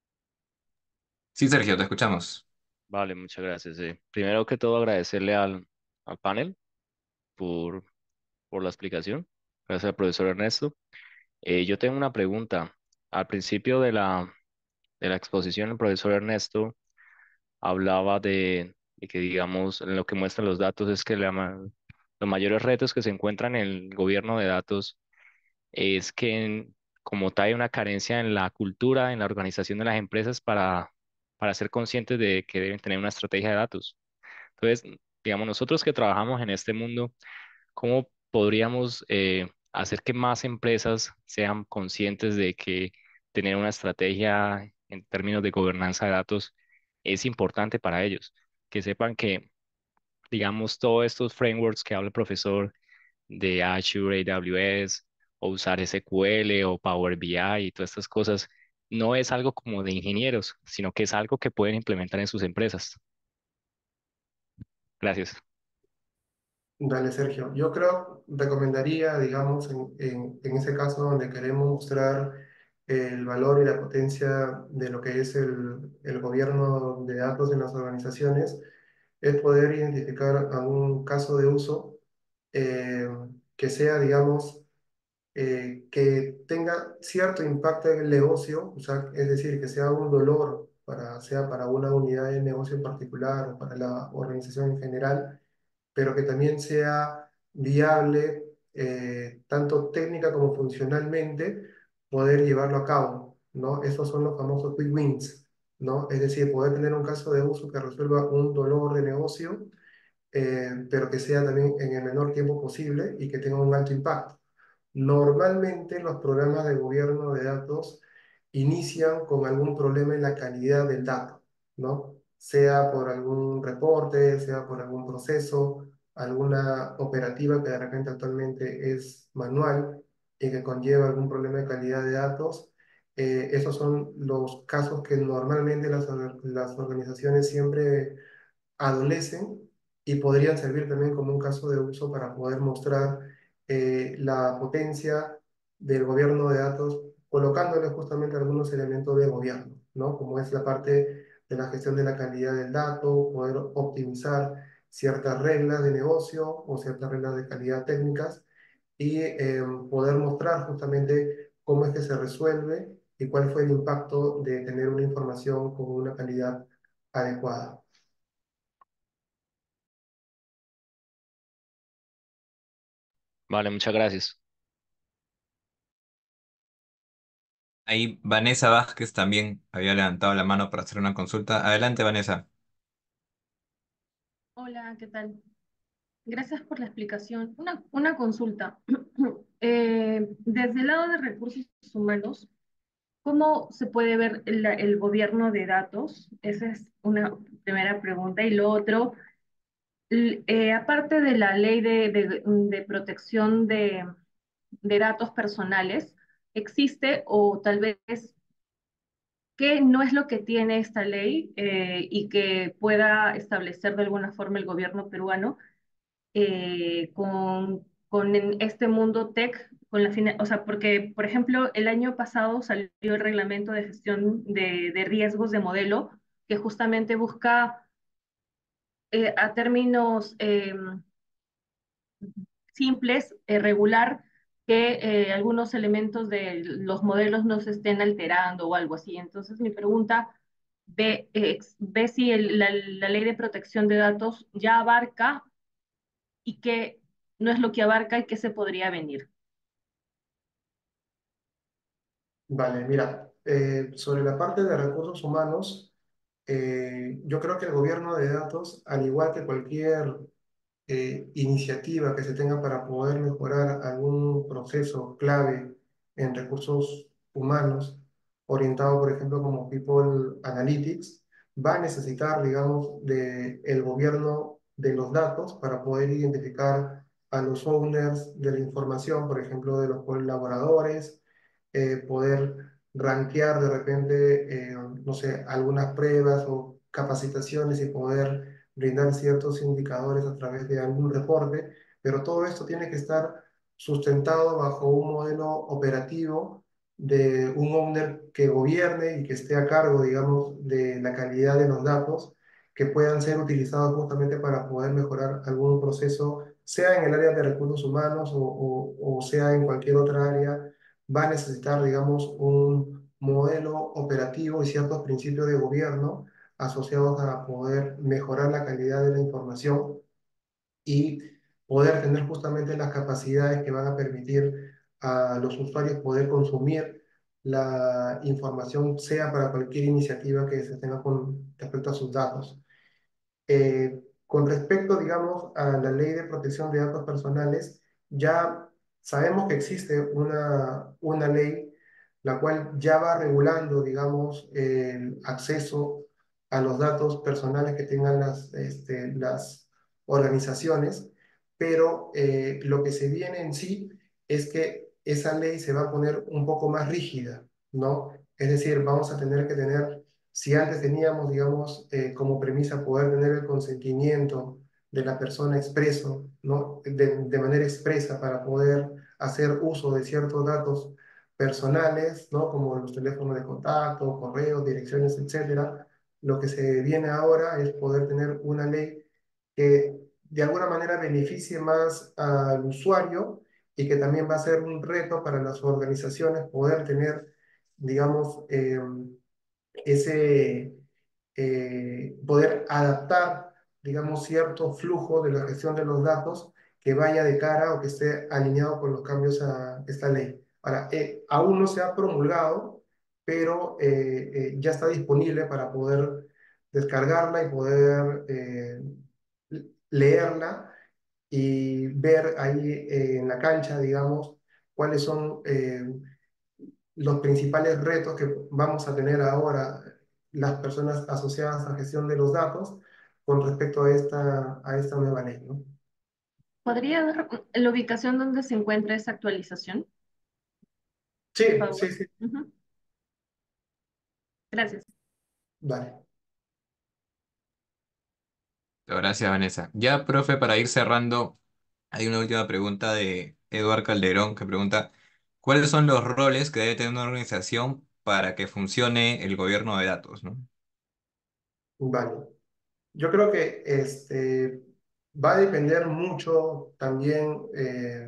Sí, Sergio, te escuchamos. Vale, muchas gracias. eh. Primero que todo, agradecerle al, al panel por, por la explicación. Gracias al profesor Ernesto. Eh, yo tengo una pregunta. Al principio de la, de la exposición, el profesor Ernesto hablaba de, de que, digamos, lo que muestran los datos es que la ma- los mayores retos que se encuentran en el gobierno de datos es que en- como tal hay una carencia en la cultura, en la organización de las empresas para, para ser conscientes de que deben tener una estrategia de datos. Entonces, digamos, nosotros que trabajamos en este mundo, ¿cómo podríamos eh, hacer que más empresas sean conscientes de que tener una estrategia en términos de gobernanza de datos es importante para ellos? Que sepan que, digamos, todos estos frameworks que habla el profesor de Azure, A W S, o usar S Q L o Power B I y todas estas cosas, no es algo como de ingenieros, sino que es algo que pueden implementar en sus empresas. Gracias. Dale, Sergio. Yo creo, recomendaría, digamos, en, en, en ese caso donde queremos mostrar el valor y la potencia de lo que es el, el gobierno de datos en las organizaciones, es poder identificar algún caso de uso eh, que sea, digamos, eh, que tenga cierto impacto en el negocio, o sea, es decir, que sea un dolor para, sea para una unidad de negocio en particular o para la organización en general, pero que también sea viable, eh, tanto técnica como funcionalmente, poder llevarlo a cabo, ¿no? Esos son los famosos quick wins, ¿no? Es decir, poder tener un caso de uso que resuelva un dolor de negocio, eh, pero que sea también en el menor tiempo posible y que tenga un alto impacto. Normalmente los programas de gobierno de datos inician con algún problema en la calidad del dato, ¿no? Sea por algún reporte, sea por algún proceso, alguna operativa que de repente actualmente es manual y que conlleva algún problema de calidad de datos. Eh, esos son los casos que normalmente las, or- las organizaciones siempre adolecen y podrían servir también como un caso de uso para poder mostrar eh, la potencia del gobierno de datos, colocándole justamente algunos elementos de gobierno, ¿no? Como es la parte de la gestión de la calidad del dato, poder optimizar ciertas reglas de negocio o ciertas reglas de calidad técnicas y eh, poder mostrar justamente cómo es que se resuelve y cuál fue el impacto de tener una información con una calidad adecuada. Vale, muchas gracias. Ahí Vanessa Vázquez también había levantado la mano para hacer una consulta. Adelante, Vanessa. Hola, ¿qué tal? Gracias por la explicación. Una, una consulta. Eh, desde el lado de recursos humanos, ¿cómo se puede ver el, el gobierno de datos? Esa es una primera pregunta. Y lo otro, l- eh, aparte de la ley de, de- de protección de, de datos personales, ¿existe o tal vez qué no es lo que tiene esta ley eh, y que pueda establecer de alguna forma el gobierno peruano eh, con, con en este mundo tech, con la fina- o sea, porque, por ejemplo, el año pasado salió el reglamento de gestión de, de riesgos de modelo, que justamente busca, eh, a términos eh, simples, eh, regular que eh, algunos elementos de los modelos no se estén alterando o algo así. Entonces, mi pregunta, ve, eh, ve si el- la, la ley de protección de datos ya abarca y qué no es lo que abarca y qué se podría venir. Vale, mira, eh, sobre la parte de recursos humanos, eh, yo creo que el gobierno de datos, al igual que cualquier eh, iniciativa que se tenga para poder mejorar algún proceso clave en recursos humanos, orientado, por ejemplo, como People Analytics, va a necesitar, digamos, de el gobierno de los datos para poder identificar a los owners de la información, por ejemplo, de los colaboradores, eh, poder rankear de repente, eh, no sé, algunas pruebas o capacitaciones y poder brindar ciertos indicadores a través de algún reporte, pero todo esto tiene que estar sustentado bajo un modelo operativo de un owner que gobierne y que esté a cargo, digamos, de la calidad de los datos que puedan ser utilizados justamente para poder mejorar algún proceso, sea en el área de recursos humanos o, o, o sea en cualquier otra área, va a necesitar, digamos, un modelo operativo y ciertos principios de gobierno asociados a poder mejorar la calidad de la información y poder tener justamente las capacidades que van a permitir a los usuarios poder consumir la información, sea para cualquier iniciativa que se tenga con respecto a sus datos. Eh, con respecto, digamos, a la ley de protección de datos personales, ya sabemos que existe una, una ley la cual ya va regulando, digamos, el acceso a los datos personales que tengan las, este, las organizaciones, pero eh, lo que se viene en sí es que esa ley se va a poner un poco más rígida, ¿no? Es decir, vamos a tener que tener si antes teníamos, digamos, eh, como premisa poder tener el consentimiento de la persona expreso, ¿no? De, de manera expresa para poder hacer uso de ciertos datos personales, ¿no? Como los teléfonos de contacto, correos, direcciones, etcétera. Lo que se viene ahora es poder tener una ley que de alguna manera beneficie más al usuario y que también va a ser un reto para las organizaciones poder tener, digamos, eh, ese eh, poder adaptar, digamos, cierto flujo de la gestión de los datos que vaya de cara o que esté alineado con los cambios a esta ley. Ahora, eh, aún no se ha promulgado, pero eh, eh, ya está disponible para poder descargarla y poder eh, leerla y ver ahí eh, en la cancha, digamos, cuáles son eh, los principales retos que vamos a tener ahora las personas asociadas a gestión de los datos con respecto a esta, a esta nueva ley, ¿no? ¿Podría dar la ubicación donde se encuentra esa actualización, Sí, por sí, favor? sí. Ujú. Gracias. Vale. Gracias, Vanessa. Ya, profe, para ir cerrando, hay una última pregunta de Eduard Calderón que pregunta, ¿cuáles son los roles que debe tener una organización para que funcione el gobierno de datos, ¿no? Vale. Yo creo que este, va a depender mucho también eh,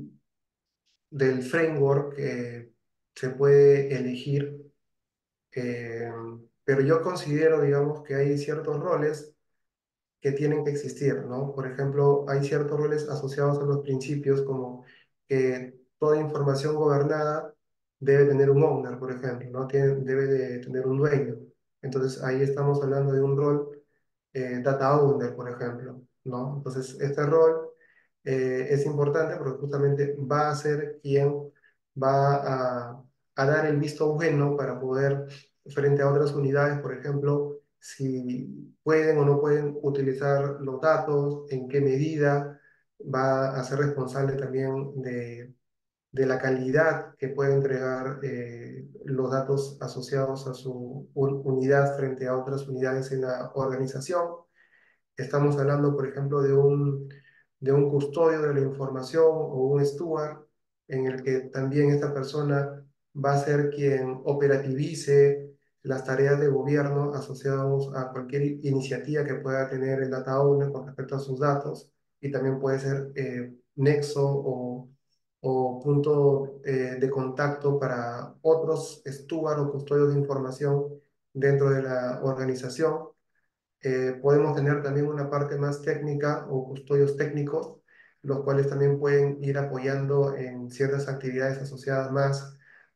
del framework que se puede elegir, eh, pero yo considero, digamos, que hay ciertos roles que tienen que existir, ¿no? Por ejemplo, hay ciertos roles asociados a los principios, como que toda información gobernada debe tener un owner, por ejemplo, ¿no? Tiene, debe de tener un dueño. Entonces, ahí estamos hablando de un rol eh, data owner, por ejemplo, ¿no? Entonces, este rol eh, es importante porque justamente va a ser quien va a, a dar el visto bueno para poder, frente a otras unidades, por ejemplo, si pueden o no pueden utilizar los datos, en qué medida, va a ser responsable también de, de la calidad que puede entregar eh, los datos asociados a su un- unidad frente a otras unidades en la organización. Estamos hablando, por ejemplo, de un, de un custodio de la información o un steward en el que también esta persona va a ser quien operativice las tareas de gobierno asociadas a cualquier i- iniciativa que pueda tener el data owner con respecto a sus datos y también puede ser eh, nexo o, o punto eh, de contacto para otros stewards o custodios de información dentro de la organización. Eh, podemos tener también una parte más técnica o custodios técnicos, los cuales también pueden ir apoyando en ciertas actividades asociadas más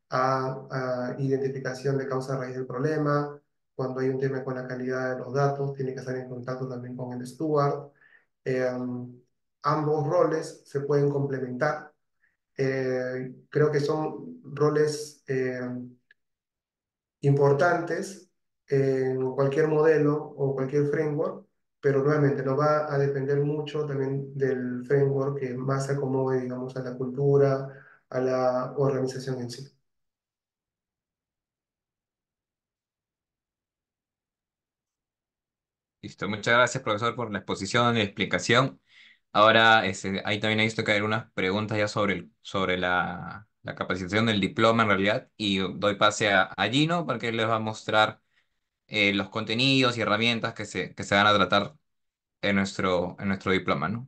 a, a identificación de causa raíz del problema. Cuando hay un tema con la calidad de los datos, tiene que estar en contacto también con el steward. Eh, ambos roles se pueden complementar. Eh, creo que son roles eh, importantes en cualquier modelo o cualquier framework, pero nuevamente no va a depender mucho también del framework que más se acomode, digamos, a la cultura, a la organización en sí. Listo, muchas gracias, profesor, por la exposición y explicación. Ahora, este, ahí también he visto que hay algunas preguntas ya sobre, el- sobre la, la capacitación del diploma en realidad, y doy pase a, a Gino para que él les va a mostrar eh, los contenidos y herramientas que se, que se van a tratar en nuestro, en nuestro diploma, ¿no?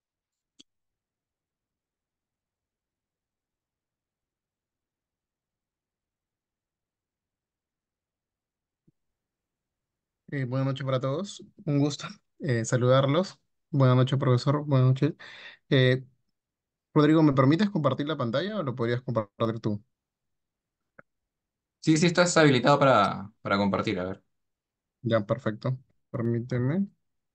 Eh, buenas noches para todos. Un gusto eh, saludarlos. Buenas noches, profesor. Buenas noches. Eh, Rodrigo, ¿me permites compartir la pantalla o lo podrías compartir tú? Sí, sí, estás habilitado para, para compartir, a ver. Ya, perfecto. Permíteme.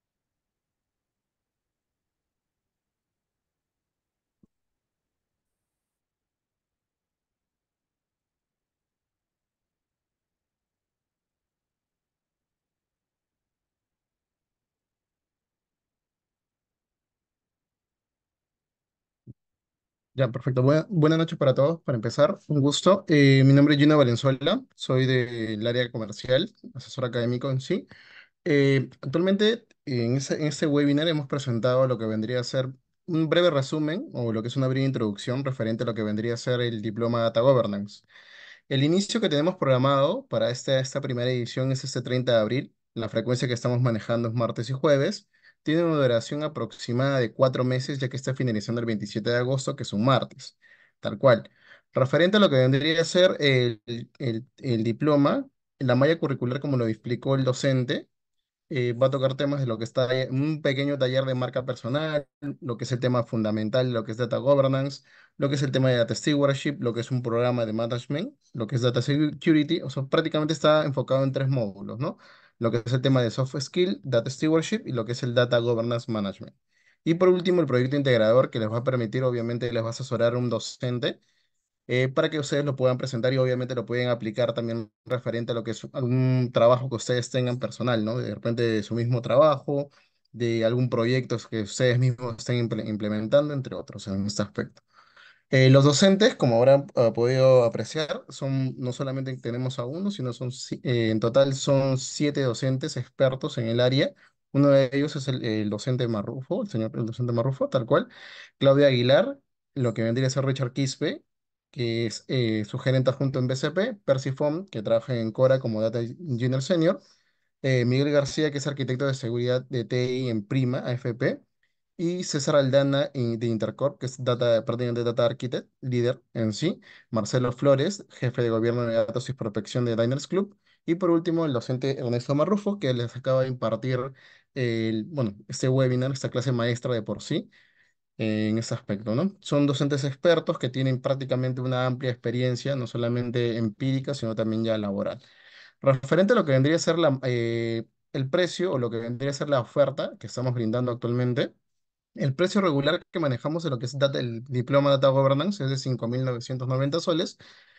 Ya, perfecto. Buena- buenas noches para todos. Para empezar, un gusto. Eh, mi nombre es Gino Valenzuela. Soy del área comercial, asesor académico en sí. Eh, actualmente, en ese, en este webinar hemos presentado lo que vendría a ser un breve resumen o lo que es una breve introducción referente a lo que vendría a ser el diploma Data Governance. El inicio que tenemos programado para esta, esta primera edición es este treinta de abril. La frecuencia que estamos manejando es martes y jueves. Tiene una duración aproximada de cuatro meses, ya que está finalizando el veintisiete de agosto, que es un martes. Tal cual. Referente a lo que vendría a ser el, el el diploma, la malla curricular, como lo explicó el docente, eh, va a tocar temas de lo que está en un pequeño taller de marca personal, lo que es el tema fundamental, lo que es data governance, lo que es el tema de data stewardship, lo que es un programa de management, lo que es data security, o sea, prácticamente está enfocado en tres módulos, ¿no? Lo que es el tema de soft skill, data stewardship y lo que es el data governance management. Y por último, el proyecto integrador que les va a permitir, obviamente, les va a asesorar un docente eh, para que ustedes lo puedan presentar y obviamente lo pueden aplicar también referente a lo que es algún trabajo que ustedes tengan personal, ¿no? De repente de su mismo trabajo, de algún proyecto que ustedes mismos estén imple- implementando, entre otros, en este aspecto. Eh, los docentes, como habrán ah, podido apreciar, son no solamente tenemos a uno, sino son si- eh, en total son siete docentes expertos en el área. Uno de ellos es el, el docente Marrufo, el señor el docente Marrufo, tal cual. Claudia Aguilar, lo que vendría a ser Richard Quispe, que es eh, su gerente adjunto en B C P, Percy Fom, que trabaja en Cora como Data Engineer Senior, eh, Miguel García, que es arquitecto de seguridad de T I en Prima, A F P, y César Aldana y- de Intercorp, que es data, prácticamente Data Architect, líder en sí, Marcelo Flores, jefe de gobierno de datos y protección de Diners Club, y por último el docente Ernesto Marrufo, que les acaba de impartir el, bueno, este webinar, esta clase maestra de por sí, eh, en ese aspecto, ¿no? Son docentes expertos que tienen prácticamente una amplia experiencia, no solamente empírica, sino también ya laboral. Referente a lo que vendría a ser la, eh, el precio o lo que vendría a ser la oferta que estamos brindando actualmente, el precio regular que manejamos en lo que es data- el diploma Data Governance es de cinco mil novecientos noventa soles,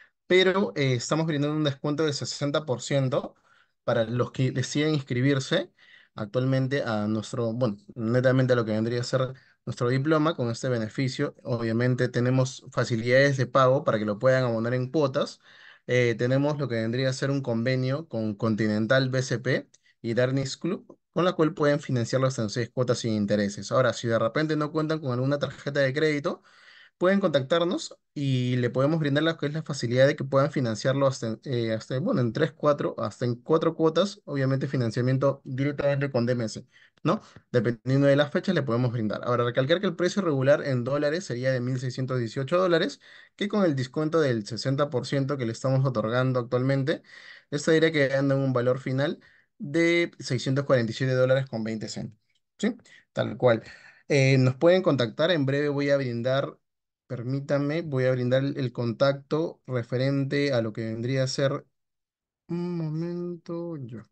pero eh, estamos brindando un descuento del sesenta por ciento para los que deciden inscribirse actualmente a nuestro, bueno, netamente a lo que vendría a ser nuestro diploma con este beneficio. Obviamente tenemos facilidades de pago para que lo puedan abonar en cuotas. Eh, tenemos lo que vendría a ser un convenio con Continental B C P y Darnis Club, con la cual pueden financiarlo hasta en seis cuotas sin intereses. Ahora, si de repente no cuentan con alguna tarjeta de crédito, pueden contactarnos y le podemos brindar la, que es la facilidad de que puedan financiarlo hasta, en- eh, hasta bueno, en tres, cuatro, hasta en cuatro cuotas, obviamente financiamiento directamente con D M S, ¿no? Dependiendo de las fechas le podemos brindar. Ahora, recalcar que el precio regular en dólares sería de mil seiscientos dieciocho dólares, que con el descuento del sesenta por ciento que le estamos otorgando actualmente, esto diría que anda en un valor final de seiscientos cuarenta y siete dólares con veinte centavos, ¿sí? Tal cual. Eh, nos pueden contactar, en breve voy a brindar. Permítame, voy a brindar el, el contacto referente a lo que vendría a ser, un momento, yo,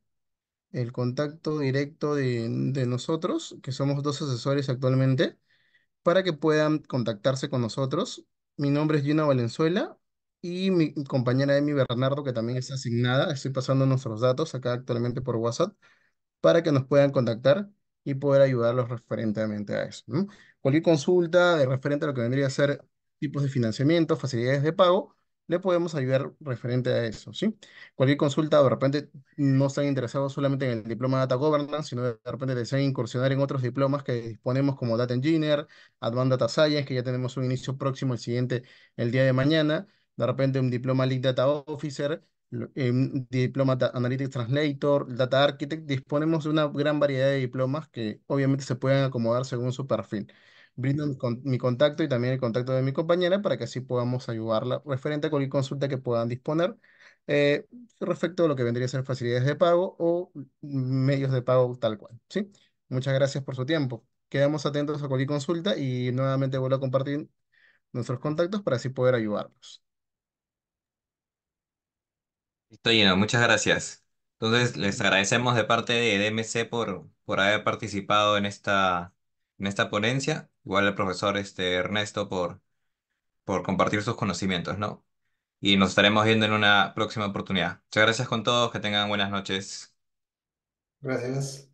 el contacto directo de, de nosotros, que somos dos asesores actualmente, para que puedan contactarse con nosotros. Mi nombre es Gina Valenzuela y mi compañera Emi Bernardo, que también está asignada. Estoy pasando nuestros datos acá actualmente por WhatsApp para que nos puedan contactar y poder ayudarlos referentemente a eso, ¿no? Cualquier consulta de referente a lo que vendría a ser tipos de financiamiento, facilidades de pago, le podemos ayudar referente a eso, ¿sí? Cualquier consulta, de repente no están interesados solamente en el diploma de Data Governance, sino de repente desean incursionar en otros diplomas que disponemos como Data Engineer, Advanced Data Science, que ya tenemos un inicio próximo, el siguiente, el día de mañana, de repente un diploma Lead Data Officer, lo- em, diploma da- Analytics Translator, Data Architect, disponemos de una gran variedad de diplomas que obviamente se pueden acomodar según su perfil. Brindo mi, con- mi contacto y también el contacto de mi compañera para que así podamos ayudarla referente a cualquier consulta que puedan disponer eh, respecto a lo que vendría a ser facilidades de pago o medios de pago tal cual, ¿sí? Muchas gracias por su tiempo. Quedamos atentos a cualquier consulta y nuevamente vuelvo a compartir nuestros contactos para así poder ayudarlos. Listo, Gino, muchas gracias. Entonces, les agradecemos de parte de D M C por, por haber participado en esta, en esta ponencia. Igual al profesor este, Ernesto por, por compartir sus conocimientos, ¿no? Y nos estaremos viendo en una próxima oportunidad. Muchas gracias con todos, que tengan buenas noches. Gracias.